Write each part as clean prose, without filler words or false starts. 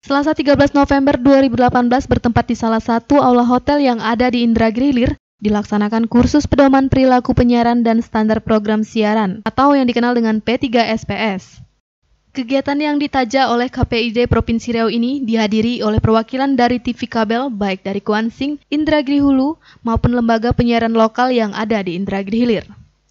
Selasa 13 November 2018 bertempat di salah satu aula hotel yang ada di Indragiri Hilir, dilaksanakan kursus pedoman perilaku penyiaran dan standar program siaran atau yang dikenal dengan P3SPS. Kegiatan yang ditaja oleh KPID Provinsi Riau ini dihadiri oleh perwakilan dari TV kabel baik dari Kuansing, Indragiri Hulu maupun lembaga penyiaran lokal yang ada di Indragiri Hilir.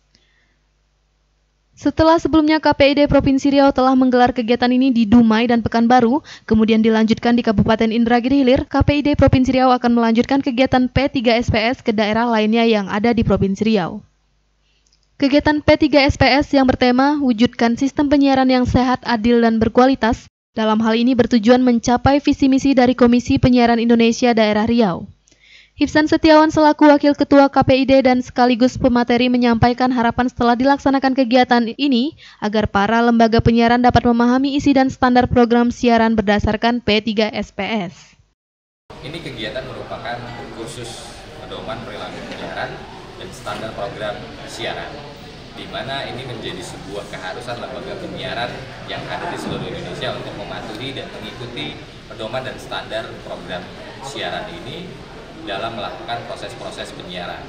Setelah sebelumnya KPID Provinsi Riau telah menggelar kegiatan ini di Dumai dan Pekanbaru, kemudian dilanjutkan di Kabupaten Indragiri Hilir, KPID Provinsi Riau akan melanjutkan kegiatan P3SPS ke daerah lainnya yang ada di Provinsi Riau. Kegiatan P3SPS yang bertema wujudkan sistem penyiaran yang sehat, adil, dan berkualitas, dalam hal ini bertujuan mencapai visi misi dari Komisi Penyiaran Indonesia Daerah Riau. Hipsan Setiawan selaku Wakil Ketua KPID dan sekaligus pemateri menyampaikan harapan setelah dilaksanakan kegiatan ini agar para lembaga penyiaran dapat memahami isi dan standar program siaran berdasarkan P3SPS. Ini kegiatan merupakan kursus pedoman perilaku penyiaran dan standar program siaran, di mana ini menjadi sebuah keharusan lembaga penyiaran yang ada di seluruh Indonesia untuk mematuhi dan mengikuti pedoman dan standar program siaran ini dalam melakukan proses-proses penyiaran.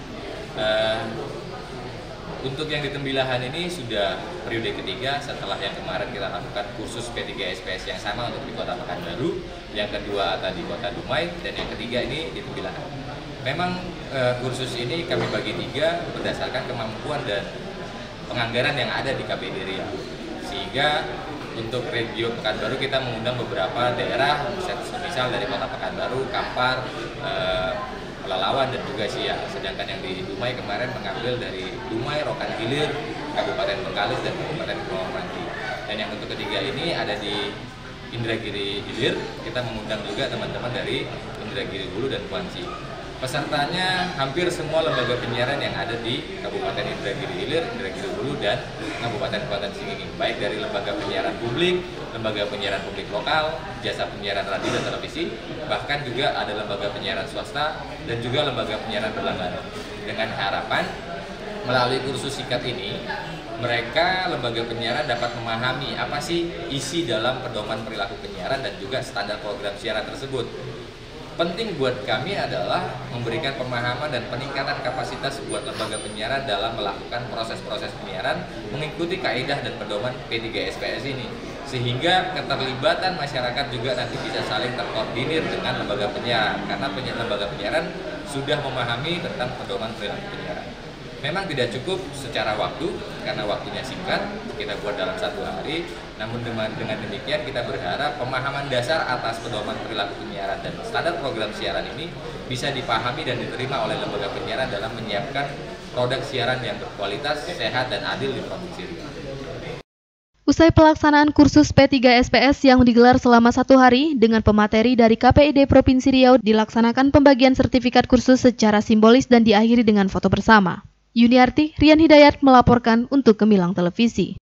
Untuk yang di Tembilahan ini sudah periode ketiga setelah yang kemarin kita lakukan kursus P3SPS yang sama untuk di Kota Pekanbaru, yang kedua tadi Kota Dumai, dan yang ketiga ini di Tembilahan. Memang kursus ini kami bagi tiga berdasarkan kemampuan dan penganggaran yang ada di KPID Riau. Sehingga untuk region Pekanbaru kita mengundang beberapa daerah, misal dari Kota Pekanbaru, Kampar, Pelalawan, dan juga Siak. Sedangkan yang di Dumai kemarin mengambil dari Dumai, Rokan Hilir, Kabupaten Bengkalis, dan Kabupaten Kepulauan Ranti. Dan yang untuk ketiga ini ada di Indragiri Hilir, kita mengundang juga teman-teman dari Indragiri Hulu dan Kuansing. Pesertanya hampir semua lembaga penyiaran yang ada di Kabupaten Indragiri Hilir, Indragiri Hulu, dan Kabupaten Kuansing ini, baik dari lembaga penyiaran publik, lembaga penyiaran publik lokal, jasa penyiaran radio dan televisi, bahkan juga ada lembaga penyiaran swasta dan juga lembaga penyiaran berlangganan. Dengan harapan melalui kursus singkat ini, mereka lembaga penyiaran dapat memahami apa sih isi dalam pedoman perilaku penyiaran dan juga standar program siaran tersebut. Penting buat kami adalah memberikan pemahaman dan peningkatan kapasitas buat lembaga penyiaran dalam melakukan proses-proses penyiaran mengikuti kaidah dan pedoman P3SPS ini, sehingga keterlibatan masyarakat juga nanti bisa saling terkoordinir dengan lembaga penyiaran, karena lembaga penyiaran sudah memahami tentang pedoman perilaku penyiaran. Memang tidak cukup secara waktu, karena waktunya singkat, kita buat dalam 1 hari. Namun dengan demikian kita berharap pemahaman dasar atas pedoman perilaku penyiaran dan standar program siaran ini bisa dipahami dan diterima oleh lembaga penyiaran dalam menyiapkan produk siaran yang berkualitas, sehat, dan adil di Provinsi Riau. Usai pelaksanaan kursus P3SPS yang digelar selama 1 hari dengan pemateri dari KPID Provinsi Riau, dilaksanakan pembagian sertifikat kursus secara simbolis dan diakhiri dengan foto bersama. Yuniarti, Rian Hidayat melaporkan untuk Gemilang Televisi.